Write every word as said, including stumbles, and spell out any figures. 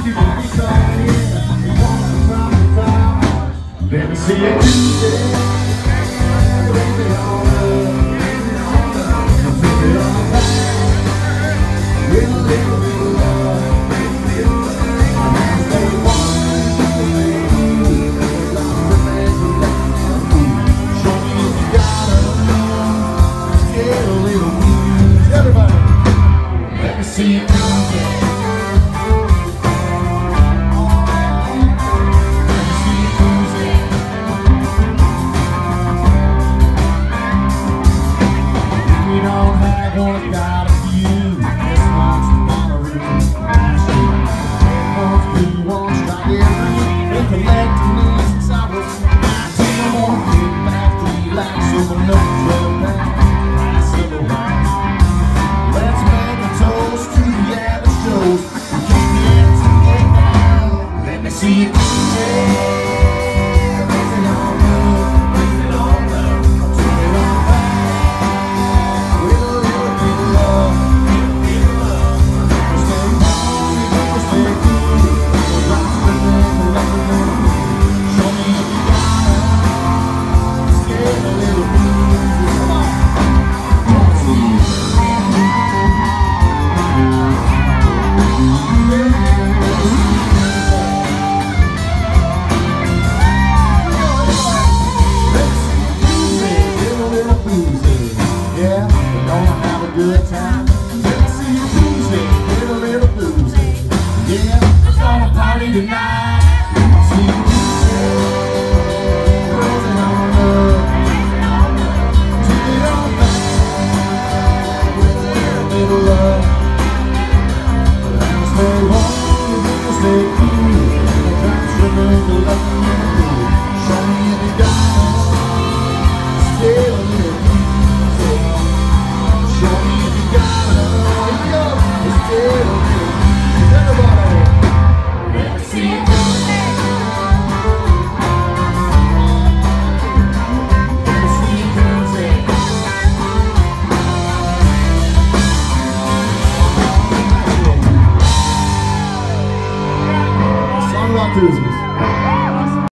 Let me see it today. With a little bit of love, stay warm. Show me if you got enough. Get a little blues. Everybody, let me see it today. Only got a few. This one's the Bonnaroo. One's blue, one's strawberry. Been collecting me since I was nineteen. I wanna get back to relax over no drug back. Glass of the wine. Let's make a toast to the other shows. We keep it together. Let me see you today. Good time. Let me see you boozy, get a little boozy. Yeah, we're gonna party tonight. See you boozy, raising on up, take it on back with a little bit of love. Let's stay warm, we'll stay cool. Trying to remember loving you. Show me if you got it. Stay a little boozy. Show me if you got it. Here we go. Let's stay a little boozy. Everybody, let me see you boozy. Let me see you boozy. Song about Tuesdays.